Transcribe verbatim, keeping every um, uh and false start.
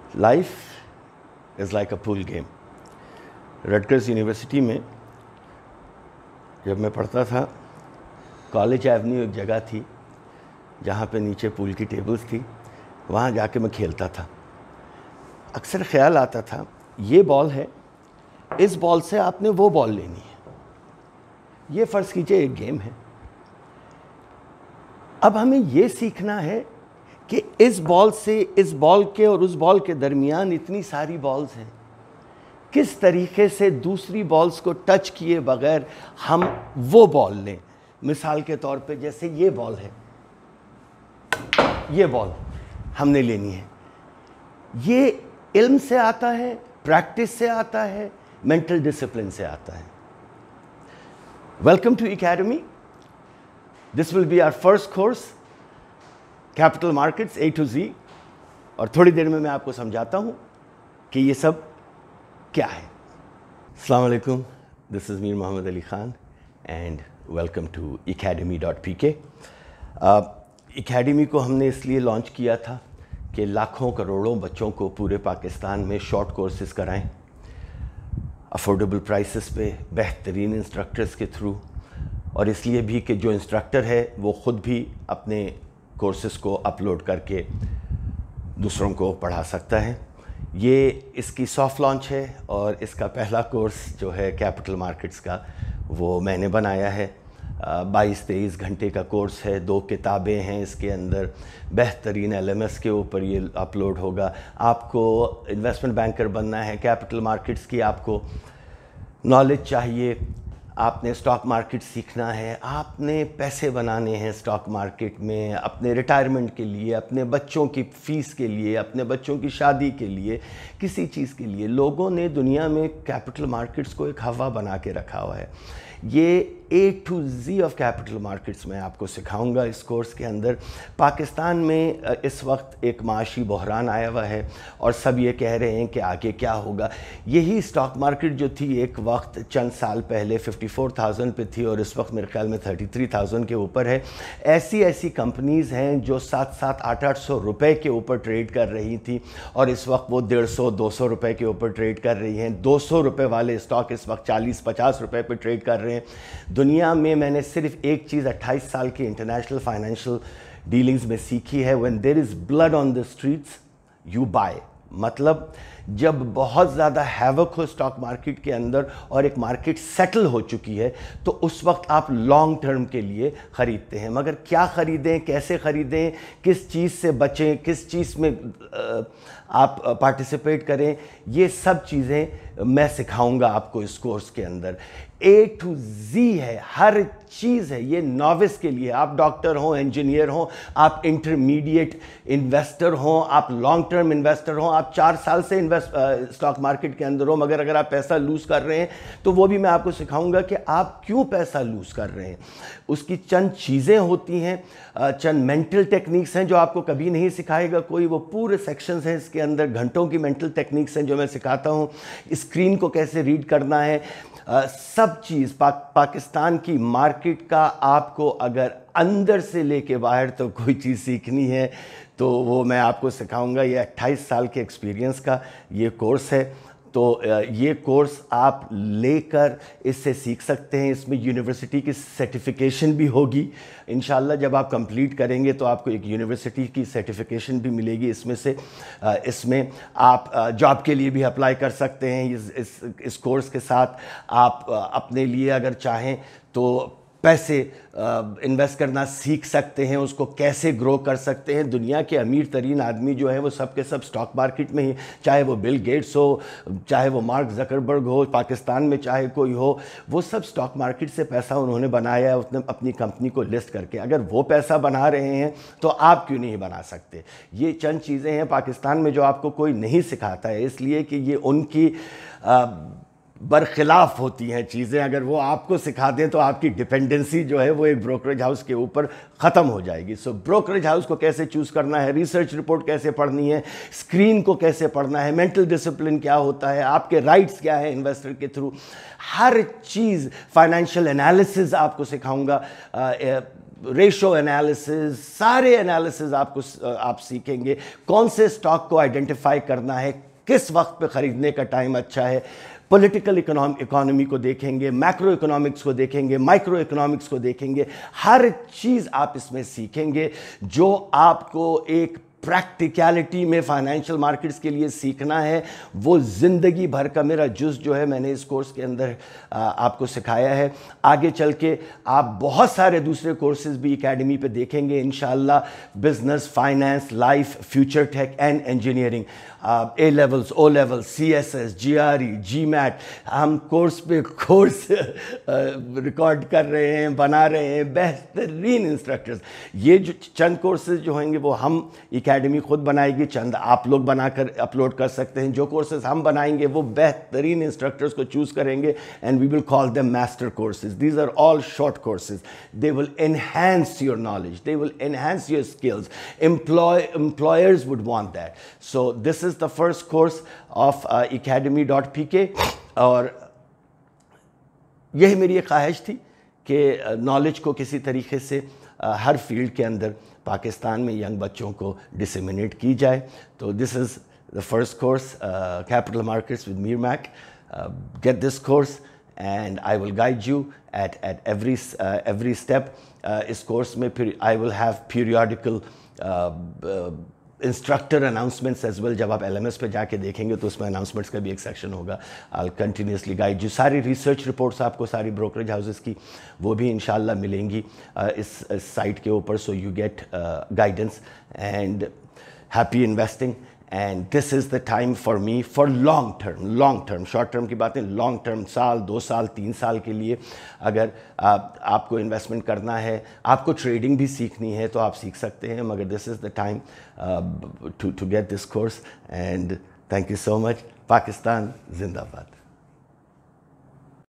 Life is like a pool game. Rutgers university में जब मैं पढ़ता था, कॉलेज एवेन्यू एक जगह थी जहाँ पे नीचे पूल की टेबल्स थी, वहाँ जाके मैं खेलता था। अक्सर ख्याल आता था, ये बॉल है, इस बॉल से आपने वो बॉल लेनी है। ये फ़र्ज़ कीजिए एक गेम है। अब हमें ये सीखना है कि इस बॉल से इस बॉल के और उस बॉल के दरमियान इतनी सारी बॉल्स हैं, किस तरीके से दूसरी बॉल्स को टच किए बगैर हम वो बॉल लें। मिसाल के तौर पे जैसे ये बॉल है, ये बॉल हमने लेनी है। ये इल्म से आता है, प्रैक्टिस से आता है, मेंटल डिसिप्लिन से आता है। Welcome to academy. This will be our first course, capital markets A to Z. और थोड़ी देर में मैं आपको समझाता हूँ कि ये सब क्या है। अस्सलाम वालेकुम, this is Mir Muhammad Ali Khan and welcome to academy dot P K. Academy को हमने इसलिए लॉन्च किया था कि लाखों करोड़ों बच्चों को पूरे पाकिस्तान में शॉर्ट कोर्सेज़ कराएं, अफोर्डेबल प्राइसेस पे, बेहतरीन इंस्ट्रक्टर्स के थ्रू, और इसलिए भी कि जो इंस्ट्रक्टर है वो ख़ुद भी अपने कोर्सेज़ को अपलोड करके दूसरों को पढ़ा सकता है। ये इसकी सॉफ्ट लॉन्च है और इसका पहला कोर्स जो है कैपिटल मार्केट्स का, वो मैंने बनाया है। बाईस तेईस घंटे का कोर्स है, दो किताबें हैं इसके अंदर, बेहतरीन एल एम एस के ऊपर ये अपलोड होगा। आपको इन्वेस्टमेंट बैंकर बनना है, कैपिटल मार्केट्स की आपको नॉलेज चाहिए, आपने स्टॉक मार्केट सीखना है, आपने पैसे बनाने हैं स्टॉक मार्केट में अपने रिटायरमेंट के लिए, अपने बच्चों की फ़ीस के लिए, अपने बच्चों की शादी के लिए, किसी चीज़ के लिए, लोगों ने दुनिया में कैपिटल मार्केट्स को एक हवा बना के रखा हुआ है। ये A to Z of capital markets मैं आपको सिखाऊंगा इस कोर्स के अंदर। पाकिस्तान में इस वक्त एक माशी बहरान आया हुआ है और सब ये कह रहे हैं कि आगे क्या होगा। यही स्टॉक मार्केट जो थी एक वक्त चंद साल पहले चौवन हज़ार पे थी और इस वक्त मेरे ख्याल में तैंतीस हज़ार के ऊपर है। ऐसी ऐसी कंपनीज़ हैं जो सात सात आठ आठ सौ रुपये के ऊपर ट्रेड कर रही थी और इस वक्त वो डेढ़ सौ दो सौ रुपये के ऊपर ट्रेड कर रही हैं। दो सौ रुपये वाले स्टॉक इस वक्त चालीस पचास रुपये पर ट्रेड कर रहे हैं। दुनिया में मैंने सिर्फ एक चीज़ अट्ठाईस साल की इंटरनेशनल फाइनेंशियल डीलिंग्स में सीखी है, when there is blood on the streets you buy. मतलब जब बहुत ज़्यादा हैवक हो स्टॉक मार्केट के अंदर और एक मार्केट सेटल हो चुकी है तो उस वक्त आप लॉन्ग टर्म के लिए ख़रीदते हैं। मगर क्या ख़रीदें, कैसे ख़रीदें, किस चीज़ से बचें, किस चीज़ में आप पार्टिसिपेट करें, ये सब चीज़ें मैं सिखाऊंगा आपको इस कोर्स के अंदर। ए टू जी है, हर चीज़ है। ये नॉविस के लिए, आप डॉक्टर हों, इंजीनियर हों, आप इंटरमीडिएट इन्वेस्टर हों, आप लॉन्ग टर्म इन्वेस्टर हों, आप चार साल से इन्वेस्ट स्टॉक मार्केट के अंदर हो, मगर अगर आप पैसा लूज़ कर रहे हैं तो वो भी मैं आपको सिखाऊंगा कि आप क्यों पैसा लूज़ कर रहे हैं। उसकी चंद चीज़ें होती हैं, चंद मेंटल टेक्निक्स हैं जो आपको कभी नहीं सिखाएगा कोई। वो पूरे सेक्शंस हैं इसके अंदर, घंटों की मेंटल टेक्निक्स हैं जो मैं सिखाता हूँ। स्क्रीन को कैसे रीड करना है, Uh, सब चीज़ पा, पाकिस्तान की मार्केट का आपको अगर अंदर से लेके बाहर तो कोई चीज़ सीखनी है तो वो मैं आपको सिखाऊंगा। ये अट्ठाईस साल के एक्सपीरियंस का ये कोर्स है। तो ये कोर्स आप लेकर इससे सीख सकते हैं। इसमें यूनिवर्सिटी की सर्टिफिकेशन भी होगी इंशाल्लाह। जब आप कंप्लीट करेंगे तो आपको एक यूनिवर्सिटी की सर्टिफिकेशन भी मिलेगी इसमें से। इसमें आप जॉब के लिए भी अप्लाई कर सकते हैं। इस इस, इस कोर्स के साथ आप अपने लिए अगर चाहें तो पैसे इन्वेस्ट करना सीख सकते हैं, उसको कैसे ग्रो कर सकते हैं। दुनिया के अमीर तरीन आदमी जो है वो सब के सब स्टॉक मार्केट में ही, चाहे वो बिल गेट्स हो, चाहे वो मार्क ज़करबर्ग हो, पाकिस्तान में चाहे कोई हो, वो सब स्टॉक मार्केट से पैसा उन्होंने बनाया है उसने अपनी कंपनी को लिस्ट करके। अगर वो पैसा बना रहे हैं तो आप क्यों नहीं बना सकते। ये चंद चीज़ें हैं पाकिस्तान में जो आपको कोई नहीं सिखाता है, इसलिए कि ये उनकी आ, बरखिलाफ़ होती हैं चीज़ें। अगर वो आपको सिखा दें तो आपकी डिपेंडेंसी जो है वो एक ब्रोकरेज हाउस के ऊपर ख़त्म हो जाएगी। सो ब्रोकरेज हाउस को कैसे चूज़ करना है, रिसर्च रिपोर्ट कैसे पढ़नी है, स्क्रीन को कैसे पढ़ना है, मेंटल डिसिप्लिन क्या होता है, आपके राइट्स क्या है इन्वेस्टर के थ्रू, हर चीज़, फाइनेंशियल एनालिसिस आपको सिखाऊंगा। रेशो एनालिसिस, सारे एनालिसिस आपको आप सीखेंगे, कौन से स्टॉक को आइडेंटिफाई करना है, किस वक्त पे ख़रीदने का टाइम अच्छा है, पॉलिटिकल इकोनॉमी को देखेंगे, मैक्रो इकोनॉमिक्स को देखेंगे, माइक्रो इकोनॉमिक्स को देखेंगे, हर चीज़ आप इसमें सीखेंगे जो आपको एक प्रैक्टिकलिटी में फाइनेंशियल मार्केट्स के लिए सीखना है। वो ज़िंदगी भर का मेरा जुज़ जो है मैंने इस कोर्स के अंदर आपको सिखाया है। आगे चल के आप बहुत सारे दूसरे कोर्सेज भी एकेडमी पे देखेंगे इंशाल्लाह, business, finance, life, future tech and engineering, A levels, O levels, C S S, G R E, GMAT, हम कोर्स पे कोर्स रिकॉर्ड कर रहे हैं, बना रहे हैं, बेहतरीन इंस्ट्रक्टर्स। ये जो चंद कोर्सेज जो होंगे वो हम एकेडमी खुद बनाएगी, चंद आप लोग बनाकर अपलोड कर सकते हैं। जो कोर्सेज हम बनाएंगे वो बेहतरीन इंस्ट्रक्टर्स को चूज़ करेंगे and we will call them master courses. These are all short courses, they will enhance your knowledge, they will enhance your skills, employ employers would want that. So this is the first course of Ecademy dot P K, और यही मेरी एक ख्वाहिश थी कि knowledge को किसी तरीके से uh, हर फील्ड के अंदर पाकिस्तान में यंग बच्चों को डिसेमिनेट की जाए। तो this is the first course, capital markets with Mir Mac. Get this course and I will guide you at at every every step. इस कोर्स में फिर I will have periodical instructor announcements as well. जब आप L M S पे जाके देखेंगे तो उसमें अनाउंसमेंट्स का भी एक सेक्शन होगा। I continuously guide you. सारी रिसर्च रिपोर्ट्स आपको सारी ब्रोकरेज हाउसेस की वो भी इंशाल्लाह मिलेंगी uh, इस, इस साइट के ऊपर। So you get guidance and happy investing, and this is the time for me for long term. Long term, short term की बातें, लॉन्ग टर्म, साल, दो साल, तीन साल के लिए अगर आप, आपको इन्वेस्टमेंट करना है, आपको ट्रेडिंग भी सीखनी है तो आप सीख सकते हैं, मगर this is the time to to get this course. And thank you so much. Pakistan जिंदाबाद।